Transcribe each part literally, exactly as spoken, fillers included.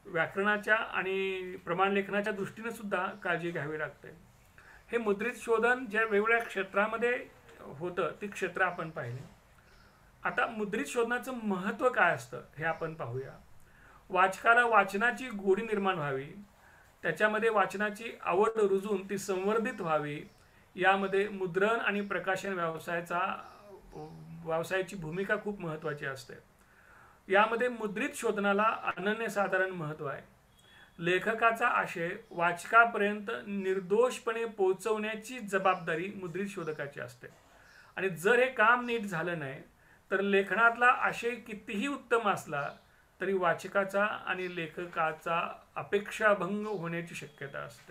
व्याकरणाच्या आणि प्रमाण लेखनाच्या दृष्टीने सुद्धा काळजी घ्यावी लागते. हे मुद्रित शोधन ज्या वेगवेगळ्या क्षेत्रामध्ये होतं ती क्षेत्र आपण पाहिली. आता मुद्रित शोधनाचं महत्त्व काय असतं हे आपण पाहूया. वाचकाला वाचनाची गोडी निर्माण व्हावी, त्याच्यामध्ये वाचनाची आवड रुजून ती संवर्धित व्हावी, यामध्ये मुद्रण आणि प्रकाशन व्यवसायाचा व्यवसायाची भूमिका खूप महत्त्वाची असते. यामध्ये मुद्रित शोधनाला अनन्यसाधारण महत्त्व आहे. लेखकाचा आशय वाचकापर्यंत निर्दोषपणे पोहोचवण्याची जबाबदारी मुद्रित शोधकाची असते. आणि जर हे काम नीट झालं नाही तर लेखनातला आशय कितीही उत्तम असला तरी वाचकाचा आणि लेखकाचा अपेक्षाभंग होण्याची शक्यता असते.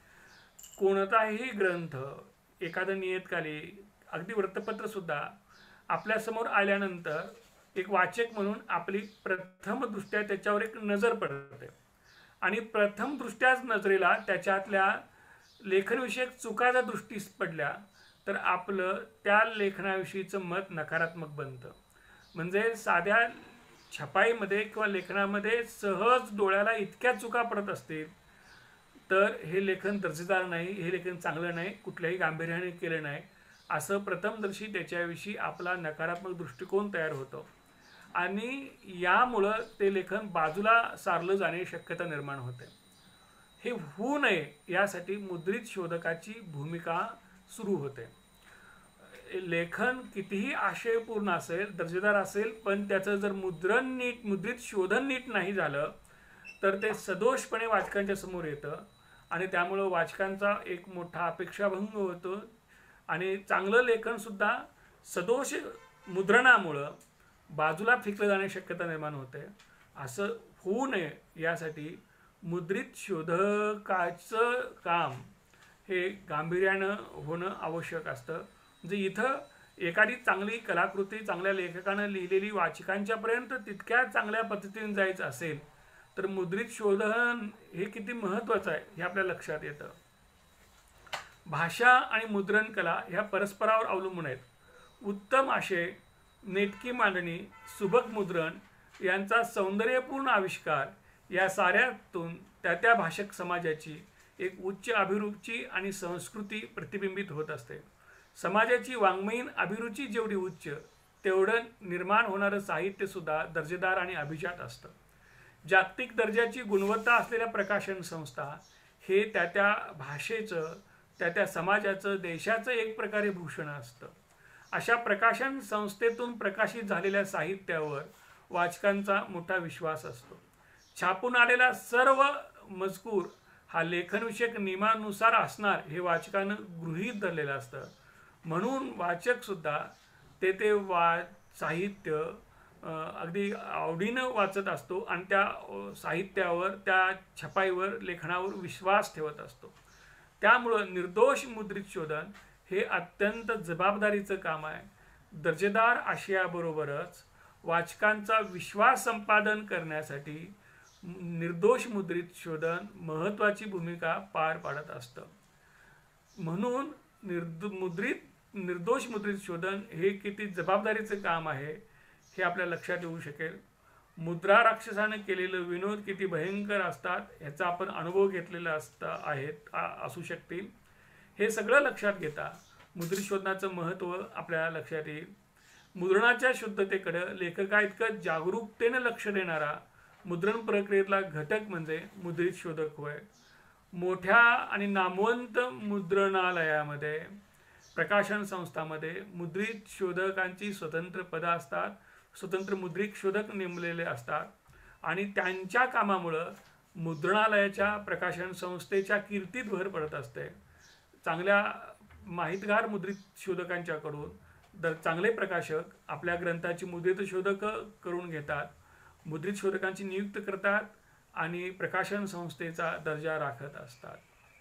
कोणताही ग्रंथ, एखादं नियतकालिक, अगदी वृत्तपत्र सुद्धा आपल्यासमोर आल्यानंतर एक वाचक म्हणून आपली प्रथमदृष्ट्या त्याच्यावर एक नजर पडते आणि प्रथमदृष्ट्याच नजरेला त्याच्यातल्या लेखनविषयक चुका जर दृष्टीस पडल्या तर आपलं त्या लेखनाविषयीचं मत नकारात्मक बनतं. म्हणजे साध्या छपाईमध्ये किंवा लेखनामध्ये सहज डोळ्याला इतक्या चुका पडत असतील तर हे लेखन दर्जेदार नाही, हे लेखन चांगलं नाही, कुठल्याही गांभीर्याने केलं नाही असं प्रथमदर्शी त्याच्याविषयी आपला नकारात्मक दृष्टिकोन तयार होतो आणि यामुळं ते लेखन बाजूला सारलं जाण्याची शक्यता निर्माण होते. हे होऊ नये यासाठी मुद्रित शोधकाची भूमिका सुरू होते. लेखन कितीही आशयपूर्ण असेल, दर्जेदार असेल, पण त्याचं जर मुद्रण नीट मुद्रित शोधन नीट नाही झालं तर ते सदोषपणे वाचकांच्या समोर येतं आणि त्यामुळं वाचकांचा एक मोठा अपेक्षाभंग होतो आणि चांगलं लेखनसुद्धा सदोष मुद्रणामुळं बाजूला फेकलं जाण्याची शक्यता निर्माण होते. असं होऊ नये यासाठी मुद्रित शोधकाचं काम हे गांभीर्यानं होणं आवश्यक असतं. म्हणजे इथं एखादी चांगली कलाकृती चांगल्या लेखकानं लिहिलेली वाचकांच्यापर्यंत तितक्या चांगल्या पद्धतीने जायचं असेल तर मुद्रित शोधन हे किती महत्त्वाचं आहे हे आपल्या लक्षात येतं. भाषा आणि मुद्रण कला ह्या परस्परावर अवलंबून आहेत. उत्तम आशय, नेटकी मांडणी, सुबक मुद्रण यांचा सौंदर्यपूर्ण आविष्कार या साऱ्यातून त्या त्या भाषक समाजाची एक उच्च अभिरुची आणि संस्कृती प्रतिबिंबित होत असते. समाजाची वाङ्मयीन अभिरुची जेवढी उच्च तेवढं निर्माण होणारं साहित्यसुद्धा दर्जेदार आणि अभिजात असतं. जागतिक दर्जाची गुणवत्ता असलेल्या प्रकाशन संस्था हे त्या त्या भाषेचं, त्या त्या समाजाचं, देशाचं एक प्रकारे भूषण असतं. अशा प्रकाशन संस्थेतून प्रकाशित झालेल्या साहित्यावर वाचकांचा मोठा विश्वास असतो. छापून आलेला सर्व मजकूर हा लेखनविषयक नियमानुसार असणार हे वाचकानं गृहीत धरलेलं असतं. म्हणून वाचकसुद्धा ते ते वा साहित्य अगदी आवडीनं वाचत असतो आणि त्या साहित्यावर, त्या छपाईवर, लेखनावर विश्वास ठेवत असतो. त्यामुळं निर्दोष मुद्रित शोधन हे अत्यंत जबाबदारीचं काम आहे. दर्जेदार आशयाबरोबरच वाचकांचा विश्वास संपादन करण्यासाठी निर्दोष मुद्रित शोधन महत्त्वाची भूमिका पार पाडत असतं. म्हणून निर्द मुद्रित निर्दोष मुद्रित शोधन हे किती जबाबदारीचं काम आहे हे आपल्या लक्षात येऊ शकेल. मुद्रा राक्षसाने केलेलं विनोद किती भयंकर असतात याचा आपण अनुभव घेतलेला असता आहेत असू शकतील. हे सगळं लक्षात घेता मुद्रित शोधनाचं महत्त्व आपल्याला लक्षात येईल. मुद्रणाच्या शुद्धतेकडं लेखका इतकं जागरूकतेनं लक्ष देणारा मुद्रण प्रक्रियेतला घटक म्हणजे मुद्रित शोधक होय. मोठ्या आणि नामवंत मुद्रणालयामध्ये, प्रकाशन संस्थांमध्ये मुद्रित शोधकांची स्वतंत्र पदं असतात, स्वतंत्र मुद्रित शोधक नेमलेले असतात आणि त्यांच्या कामामुळं मुद्रणालयाच्या, प्रकाशन संस्थेच्या कीर्तीत भर पडत असते. चांगल्या माहितगार मुद्रित शोधकांच्याकडून दर चांगले प्रकाशक आपल्या ग्रंथाची मुद्रित शोधक करून घेतात, मुद्रित शोधकांची नियुक्त करतात आणि प्रकाशन संस्थेचा दर्जा राखत असतात.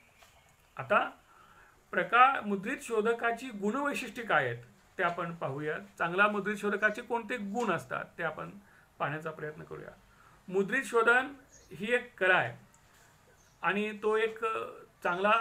आता प्रका मुद्रित शोधकाची गुणवैशिष्ट्ये काय आहेत ते आपण पाहूयात. चांगला मुद्रित शोधकाचे कोणते गुण असतात ते आपण पाहण्याचा प्रयत्न करूया. मुद्रित शोधन ही एक कला आहे आणि तो एक चांगला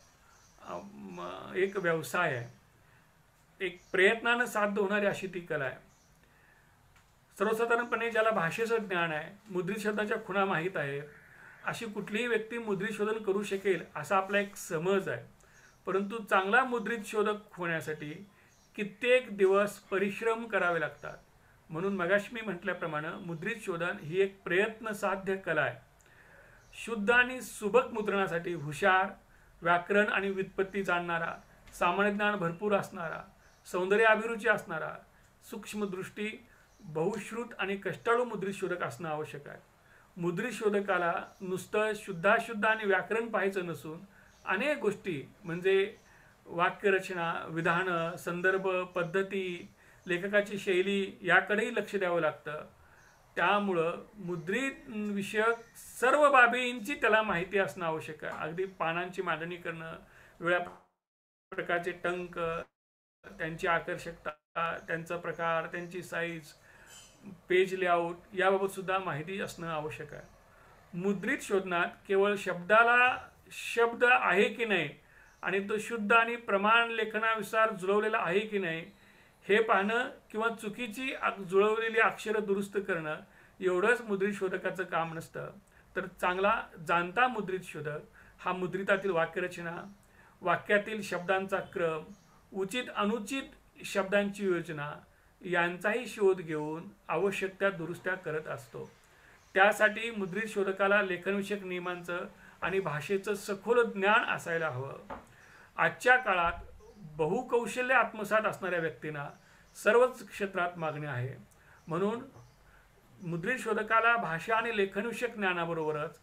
एक व्यवसाय आहे. एक प्रयत्नानं साध्य होणारी अशी ती कला आहे. सर्वसाधारणपणे ज्याला भाषेचं ज्ञान आहे, मुद्रित शब्दाच्या खुणा माहीत आहेत, अशी कुठलीही व्यक्ती मुद्रित शोधन करू शकेल असा आपला एक समज आहे, परंतु चांगला मुद्रित शोधक होण्यासाठी कित्येक दिवस परिश्रम करावे लागतात. म्हणून मगाशी मी म्हटल्याप्रमाणे मुद्रित शोधन ही एक प्रयत्न साध्य कला आहे. शुद्ध आणि सुबक मुद्रणासाठी हुशार, व्याकरण आणि व्युत्पत्ती जाणणारा, सामान्य ज्ञान भरपूर असणारा, सौंदर्य अभिरुची असणारा, सूक्ष्मदृष्टी, बहुश्रुत आणि कष्टाळू मुद्रित शोधक असणं आवश्यक आहे. मुद्रित शोधकाला नुसतं शुद्धाशुद्ध आणि व्याकरण पाहायचं नसून अनेक गोष्टी म्हणजे वाक्यरचना, विधानं, संदर्भ, पद्धती, लेखकाची शैली याकडेही लक्ष द्यावं लागतं. त्यामुळं मुद्रित विषयक सर्व बाबींची त्याला माहिती असणं आवश्यक आहे. अगदी पानांची मांडणी करणं, वेगळ्या प्रकारचे टंक, त्यांची आकर्षकता, त्यांचा प्रकार, त्यांची साईज, पेज लेआउट याबाबत सुद्धा माहिती असणं आवश्यक आहे. मुद्रित शोधनात केवळ शब्दाला शब्द आहे की नाही आणि तो शुद्ध आणि प्रमाण लेखनानुसार जुळवलेला आहे की नाही हे पाहणं किंवा चुकीची जुळवलेली अक्षरं दुरुस्त करणं एवढंच मुद्रित शोधकाचं काम नसतं. तर चांगला जाणता मुद्रित शोधक हा मुद्रितातील वाक्यरचना, वाक्यातील शब्दांचा क्रम, उचित अनुचित शब्दांची योजना यांचाही शोध घेऊन आवश्यक त्या दुरुस्त्या करत असतो. त्यासाठी मुद्रित शोधकाला लेखनविषयक नियमांचं आणि भाषेचं सखोल ज्ञान असायला हवं. आजच्या काळात बहुकौशल्य आत्मसात असणाऱ्या व्यक्तींना सर्वच क्षेत्रात मागणी आहे. म्हणून मुद्रित शोधकाला भाषा आणि लेखनविषयक ज्ञानाबरोबरच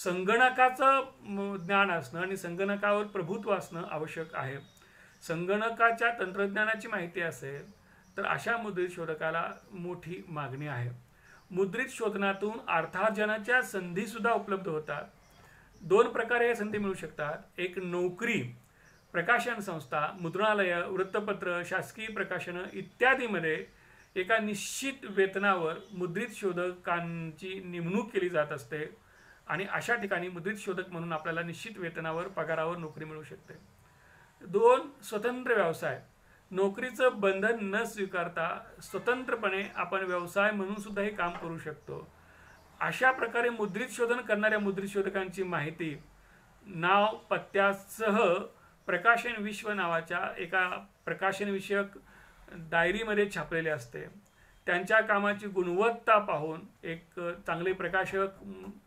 संगणकाचं ज्ञान असणं आणि संगणकावर प्रभुत्व असणं आवश्यक आहे. संगणकाच्या तंत्रज्ञानाची माहिती असेल तर अशा मुद्रित शोधकाला मोठी मागणी आहे. मुद्रित शोधनातून अर्थार्जनाच्या संधीसुद्धा उपलब्ध होतात. दोन प्रकारे या संधी मिळू शकतात. एक नोकरी, प्रकाशन संस्था, मुद्रणालय, वृत्तपत्र, शासकीय प्रकाशनं इत्यादीमध्ये एका निश्चित वेतनावर मुद्रित शोधकांची नेमणूक केली जात असते आणि अशा ठिकाणी मुद्रित शोधक म्हणून आपल्याला निश्चित वेतनावर पगारावर नोकरी मिळू शकते. दोन स्वतंत्र व्यवसाय, नोकरीचं बंधन न स्वीकारता स्वतंत्रपणे आपण व्यवसाय म्हणून सुद्धा हे काम करू शकतो. अशा प्रकारे मुद्रित शोधन करणाऱ्या मुद्रित शोधकांची माहिती नाव पत्त्यासह प्रकाशन विश्व नावाच्या एका प्रकाशनविषयक डायरीमध्ये छापलेले असते. त्यांच्या कामाची गुणवत्ता पाहून एक चांगले प्रकाशक,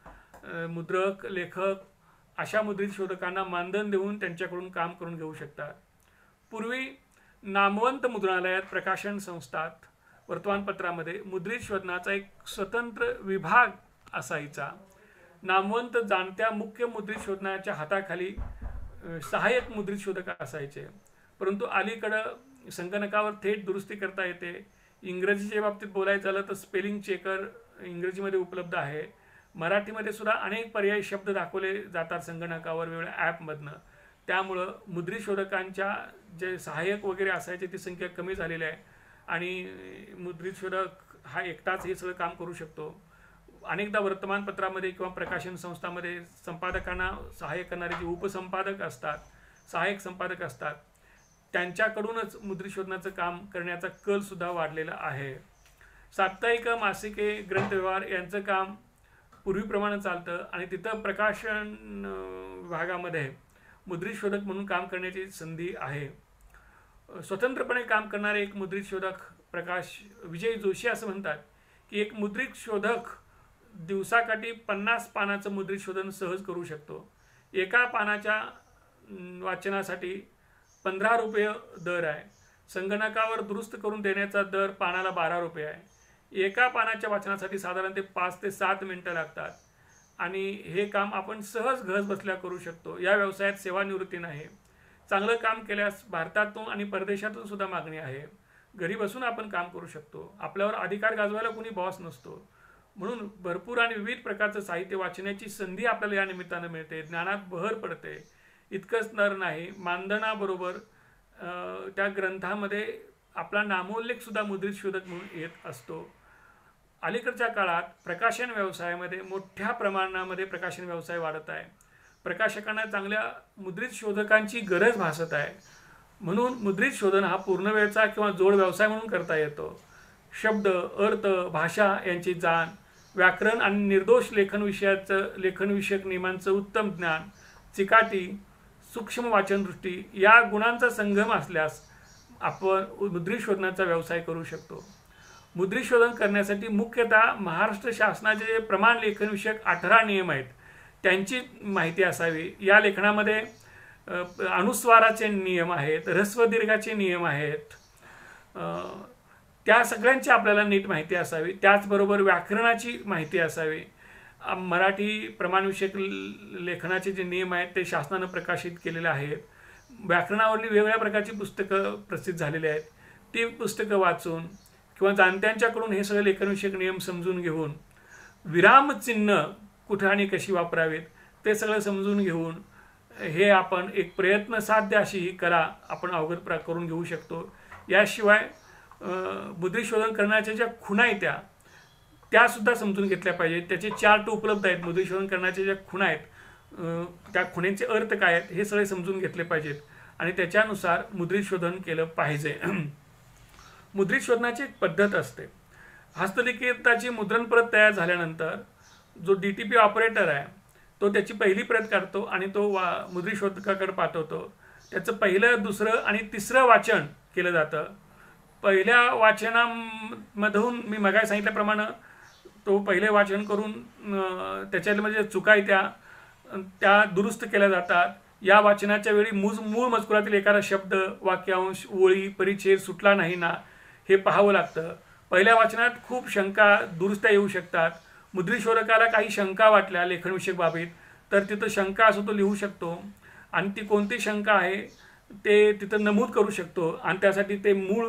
मुद्रक, लेखक अशा मुद्रित शोधकांना मानधन देऊन त्यांच्याकडून काम करून घेऊ शकतात. पूर्वी नामवंत मुद्रणालयात, प्रकाशन संस्थात, वर्तमानपत्रामध्ये मुद्रित शोधनाचा एक स्वतंत्र विभाग असायचा. नामवंत जाणत्या मुख्य मुद्रित शोधनाच्या हाताखाली सहाय्यक मुद्रित शोधक असायचे. परंतु अलीकडं संगणकावर थेट दुरुस्ती करता येते. इंग्रजीच्या बाबतीत बोलायचं झालं तर स्पेलिंग चेकर इंग्रजीमध्ये उपलब्ध आहे. मराठीमध्ये सुद्धा अनेक पर्यायी शब्द दाखवले जातात संगणकावर वेगवेगळ्या ॲपमधनं. त्यामुळं मुद्रित शोधकांच्या जे सहाय्यक वगैरे असायचे ती संख्या कमी झालेली आहे आणि मुद्रित शोधक हा एकटाच हे सगळं काम करू शकतो. अनेकदा वर्तमानपत्रामध्ये किंवा प्रकाशन संस्थांमध्ये संपादकांना सहाय्य करणारे जे उपसंपादक असतात, सहाय्यक संपादक असतात, त्यांच्याकडूनच मुद्रित शोधनाचं काम करण्याचा कल सुद्धा वाढलेला आहे. साप्ताहिक, मासिके, ग्रंथव्यवहार यांचं काम पूर्वीप्रमाणे चालतं आणि तिथं प्रकाशन विभागामध्ये मुद्रित शोधक म्हणून काम करण्याची संधी आहे. स्वतंत्रपणे काम करणारे एक मुद्रित शोधक प्रकाश विजय जोशी असं म्हणतात की एक मुद्रित शोधक दिवसाकाठी पन्नास पानाचं मुद्रित शोधन सहज करू शकतो. एका पानाच्या वाचनासाठी पंधरा रुपये दर आहे. संगणकावर दुरुस्त करून देण्याचा दर पानाला बारा रुपये आहे. एका पानाच्या वाचनासाठी साधारण ते पाच ते सात मिनटं लागतात आणि हे काम आपण सहज घर बसल्या करू शकतो. या व्यवसायात सेवानिवृत्ती नाही. चांगलं काम केल्यास भारतातून आणि परदेशातून सुद्धा मागणी आहे. घरी बसून आपण काम करू शकतो. आपल्यावर अधिकार गाजवायला कोणी बॉस नसतो. म्हणून भरपूर आणि विविध प्रकारचं साहित्य वाचण्याची संधी आपल्याला या निमित्तानं मिळते. ज्ञानात भर पडते. इतकंच नर नाही, मानधनाबरोबर त्या ग्रंथामध्ये आपला नामोल्लेख सुद्धा मुद्रित शोधक म्हणून येत असतो. अलीकडच्या काळात प्रकाशन व्यवसायामध्ये मोठ्या प्रमाणामध्ये प्रकाशन व्यवसाय वाढत आहे. प्रकाशकांना चांगल्या मुद्रित शोधकांची गरज भासत आहे. म्हणून मुद्रित शोधन हा पूर्णवेळचा किंवा जोड व्यवसाय म्हणून करता येतो. शब्द, अर्थ, भाषा यांची जाण, व्याकरण आणि निर्दोष लेखन विषयाचं लेखनविषयक नियमांचं उत्तम ज्ञान, चिकाटी, सूक्ष्म वाचनदृष्टी या गुणांचा संगम असल्यास आपण मुद्रित शोधनाचा व्यवसाय करू शकतो. मुद्रित शोधन करण्यासाठी मुख्यतः महाराष्ट्र शासनाचे जे प्रमाण लेखनविषयक अठरा नियम आहेत त्यांची माहिती असावी. या लेखनामध्ये अनुस्वाराचे नियम आहेत, ऱ्हस्व दीर्घाचे नियम आहेत, त्या सगळ्यांची आपल्याला नीट माहिती असावी. त्याचबरोबर व्याकरणाची माहिती असावी. मराठी प्रमाणविषयक लेखनाचे जे नियम आहेत ते शासनानं प्रकाशित केलेले आहेत. व्याकरणावरली वेगवेगळ्या प्रकारची पुस्तकं प्रसिद्ध झालेली आहेत. ती पुस्तकं वाचून किंवा जाणत्यांच्याकडून हे सगळे लेखनविषयक नियम समजून घेऊन, विरामचिन्ह कुठं आणि कशी वापरावीत ते सगळं समजून घेऊन हे आपण एक प्रयत्न साध्य अशी ही कला आपण अवगत करून घेऊ शकतो. याशिवाय मुद्रित शोधन करण्याच्या ज्या खुणा आहेत त्या त्यासुद्धा समजून घेतल्या पाहिजेत. त्याचे चार्ट उपलब्ध आहेत. मुद्रित शोधन करण्याच्या ज्या खुणा आहेत त्या खुणेंचे अर्थ काय आहेत हे सगळे समजून घेतले पाहिजेत आणि त्याच्यानुसार मुद्रित शोधन केलं पाहिजे. मुद्रित शोधनाची एक पद्धत असते. हस्तलिखिताची मुद्रण प्रत तयार झाल्यानंतर जो डी टी पी ऑपरेटर आहे तो त्याची पहिली प्रत काढतो आणि तो वा मुद्रित शोधकाकडे पाठवतो. त्याचं पहिलं, दुसरं आणि तिसरं वाचन केलं जातं. पहिल्या वाचनामधून मी मगाशी सांगितल्याप्रमाणे तो पहिले वाचन करून त्याच्यामध्ये चुका आहेत त्या त्या दुरुस्त केल्या जातात. या वाचनाच्या वेळी मूळ मूळ मजकुरातील एखादा शब्द, वाक्यांश, ओळी, परिच्छेद सुटला नाही ना हे पाहावं लागतं. पहिल्या वाचनात खूप शंका दुरुस्त्या येऊ शकतात. मुद्रित शोधकाला काही शंका वाटल्या लेखनविषयक बाबीत तर तिथं शंका असो तो लिहू शकतो आणि ती कोणती शंका आहे ते तिथं नमूद करू शकतो आणि त्यासाठी ते मूळ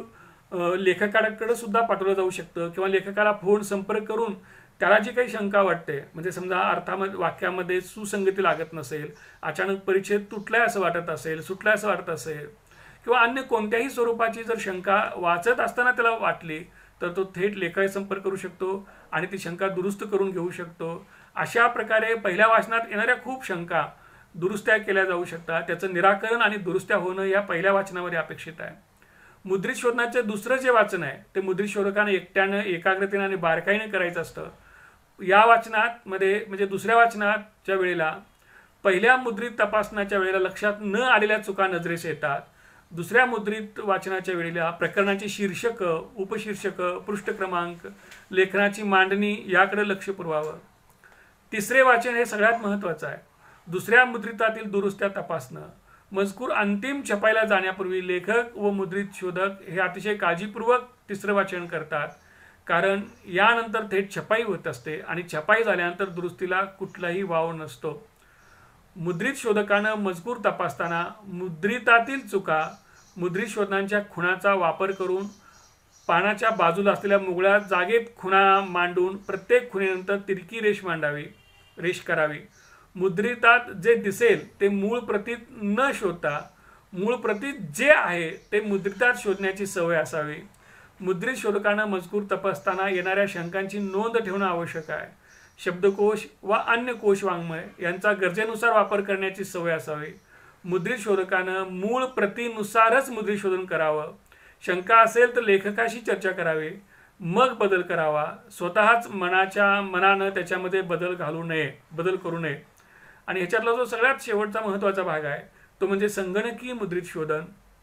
लेखकाकडे सुद्धा पाठवलं जाऊ शकतं किंवा लेखकाला फोन संपर्क करून त्याला जी काही शंका वाटते, म्हणजे समजा अर्थामध्ये वाक्यामध्ये सुसंगती लागत नसेल, अचानक परिच्छेद तुटलाय असं वाटत असेल, सुटलाय असं वाटत असेल किंवा अन्य कोणत्याही स्वरूपाची जर शंका वाचत असताना त्याला वाटली तर तो थेट लेखाशी संपर्क करू शकतो आणि ती शंका दुरुस्त करून घेऊ शकतो. अशा प्रकारे पहिल्या वाचनात येणाऱ्या खूप शंका दुरुस्त्या केल्या जाऊ शकतात. त्याचं निराकरण आणि दुरुस्त्या होणं या पहिल्या वाचनामध्ये अपेक्षित आहे. मुद्रित शोधनाचे दुसरं जे वाचन आहे ते मुद्रित शोधकाने एकट्यानं, एकाग्रतेने आणि बारकाईने करायचं असतं. या वाचनात मध्ये म्हणजे दुसऱ्या वाचनाच्या वेळेला पहिल्या मुद्रित तपासण्याच्या वेळेला लक्षात न आलेल्या चुका नजरेस येतात. दुसऱ्या मुद्रित वाचनाच्या वेळेला प्रकरणाची शीर्षक, उपशीर्षक, पृष्ठ क्रमांक, लेखनाची मांडणी याकडे लक्ष पुरवावं. तिसरे वाचन हे सगळ्यात महत्त्वाचं आहे. दुसऱ्या मुद्रितातील दुरुस्त्या तपासणं. मजकूर अंतिम छपाईला जाण्यापूर्वी लेखक व मुद्रित शोधक हे अतिशय काळजीपूर्वक तिसरं वाचन करतात, कारण यानंतर थेट छपाई होत असते आणि छपाई झाल्यानंतर दुरुस्तीला कुठलाही वाव नसतो. मुद्रित शोधकानं मजकूर तपासताना मुद्रितातील चुका, मुद्रित शोधनांच्या खुणाचा वापर करून पानाच्या बाजूला असलेल्या मुगळ्या जागेत खुणा मांडून प्रत्येक खुणेनंतर तिरकी रेष मांडावी रेष करावी. मुद्रितात जे दिसेल ते मूळ प्रतीत न शोधता मूळ प्रतीत जे आहे ते मुद्रितात शोधण्याची सवय असावी. मुद्रित शोधकांना मजकूर तपासताना येणाऱ्या शंकांची नोंद ठेवणं आवश्यक आहे. शब्दकोश व अन्य कोश वाङ्मय यांचा गरजेनुसार वापर करण्याची सवय असावी. मुद्रित शोधकानं मूळ प्रतीनुसारच मुद्रित शोधन करावं. शंका असेल तर लेखकाशी चर्चा करावी, मग बदल करावा. स्वतःच मनाच्या मनानं त्याच्यामध्ये बदल घालू नये बदल करू नये. आणि ह्याच्यातला जो सगळ्यात शेवटचा महत्त्वाचा भाग आहे तो म्हणजे संगणकीय मुद्रित शोधन.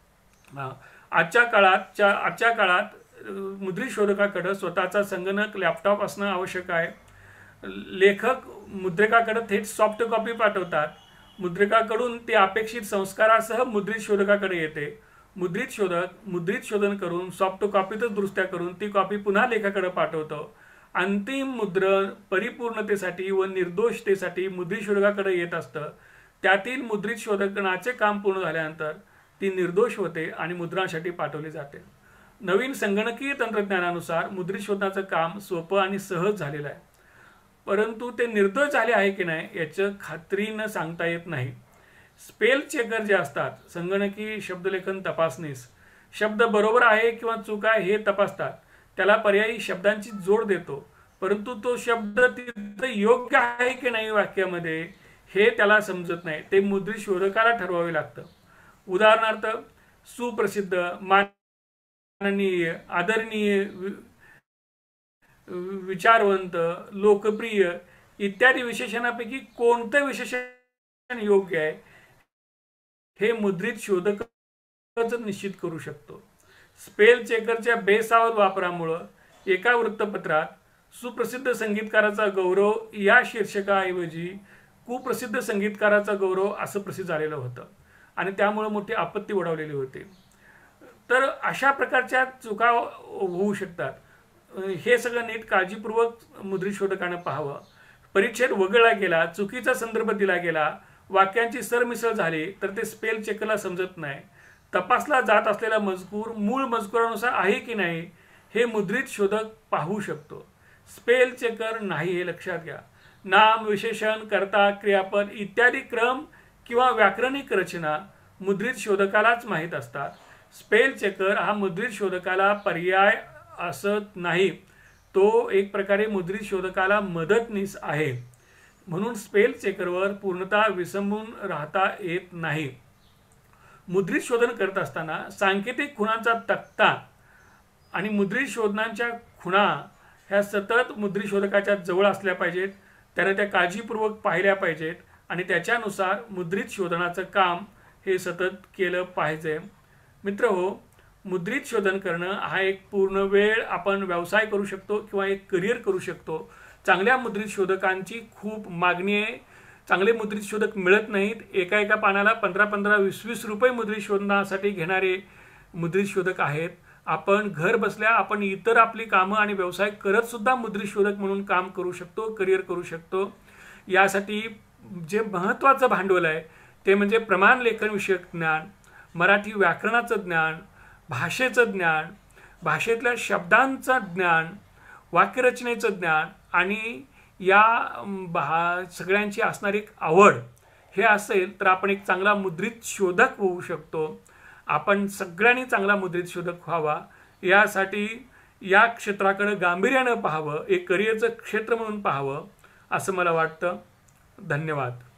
आजच्या काळातच्या आजच्या काळात मुद्रित शोधकाकडे स्वतःचा संगणक, लॅपटॉप असणं आवश्यक आहे. लेखक मुद्रिकाकडे थेट सॉफ्ट कॉपी पाठवतात. मुद्रिकाकडून ती अपेक्षित संस्कारासह मुद्रित शोधकाकडे येते. मुद्रित शोधक मुद्रित शोधन करून सॉफ्ट कॉपीतच दुरुस्त्या करून ती कॉपी पुन्हा लेखकाकडे पाठवतो. अंतिम मुद्रण परिपूर्णतेसाठी व निर्दोषतेसाठी मुद्रित शोधकाकडे येत असतं. त्यातील मुद्रित शोधनाचे काम पूर्ण झाल्यानंतर ती निर्दोष होते आणि मुद्रणासाठी पाठवली जाते. नवीन संगणकीय तंत्रज्ञानानुसार मुद्रित शोधनाचं काम सोपं आणि सहज झालेलं आहे, परंतु ते निर्दोष झाले आहे की नाही याचं खात्रीनं सांगता येत नाही. स्पेल चेकर जे असतात संगणकीय शब्दलेखन तपासणीस शब्द बरोबर आहे किंवा चूक आहे हे तपासतात. त्याला पर्यायी शब्दांची जोड देतो, परंतु तो शब्द तिथं योग्य आहे की नाही वाक्यामध्ये हे त्याला समजत नाही. ते मुद्रित शोधकाला ठरवावे लागतं. उदाहरणार्थ सुप्रसिद्ध, माननीय, आदरणीय, विचारवंत, लोकप्रिय इत्यादी विशेषणापैकी कोणतं विशेषण योग्य आहे हे मुद्रित शोधकच निश्चित करू शकतो. स्पेल चेकरच्या बेसावध वापरामुळं एका वृत्तपत्रात सुप्रसिद्ध संगीतकाराचा गौरव या शीर्षकाऐवजी कुप्रसिद्ध संगीतकाराचा गौरव असं प्रसिद्ध झालेलं होतं आणि त्यामुळे मोठी आपत्ती ओढवलेली होती. तर अशा प्रकारच्या चुका होऊ शकतात. हे सगळं नीट काळजीपूर्वक मुद्रित शोधकानं पाहावं. परिच्छेद वगळला गेला, चुकीचा संदर्भ दिला गेला, वाक्यांची सरमिसळ झाली तर ते स्पेल चेकरला समजत नाही. तपासला जात असलेला मजकूर मूळ मजकुरानुसार आहे की नाही हे मुद्रित शोधक पाहू शकतो. स्पेल चेकर नाही हे लक्षात घ्या. नाम, विशेषण, कर्ता, क्रियापद इत्यादी क्रम किंवा व्याकरणिक रचना मुद्रित शोधकालाच माहीत असतात. स्पेल चेकर हा मुद्रित शोधकाला पर्याय असत नाही, तो एक प्रकारे मुद्रित शोधकाला मदतनीस आहे. म्हणून स्पेल चेकरवर पूर्णतः विसंबून राहता येत नाही. मुद्रित शोधन करत असताना सांकेतिक खुणांचा तक्ता आणि मुद्रित शोधनांच्या खुणा ह्या सतत मुद्रित शोधकाच्या जवळ असल्या पाहिजेत. त्याने त्या काळजीपूर्वक पाहिल्या पाहिजेत आणि त्याच्यानुसार मुद्रित शोधनाचं काम हे सतत केलं पाहिजे. मित्रहो, मुद्रित शोधन करणं हा एक पूर्ण वेळ आपण व्यवसाय करू शकतो किंवा एक करिअर करू शकतो. चांगल्या मुद्रित शोधकांची खूप मागणी आहे. चांगले मुद्रित शोधक मिळत नाहीत. एका एका पानाला पंधरा पंधरा वीस वीस रुपये मुद्रित शोधनासाठी घेणारे मुद्रित शोधक आहेत. आपण घर बसल्या आपण इतर आपली कामं आणि व्यवसाय करत सुद्धा मुद्रित शोधक म्हणून काम करू शकतो, करिअर करू शकतो. यासाठी जे महत्त्वाचं भांडवल आहे ते म्हणजे प्रमाण लेखन विषयक ज्ञान, मराठी व्याकरणाचं ज्ञान, भाषेचं ज्ञान, भाषेतल्या शब्दांचं ज्ञान, वाक्यरचनेचं ज्ञान आणि या भा सगळ्यांची असणारी एक आवड हे असेल तर आपण एक चांगला मुद्रित शोधक होऊ शकतो. आपण सगळ्यांनी चांगला मुद्रित शोधक व्हावा यासाठी या क्षेत्राकडे गांभीर्यानं पाहावं, एक करिअरचं क्षेत्र म्हणून पाहावं असं मला वाटतं. धन्यवाद.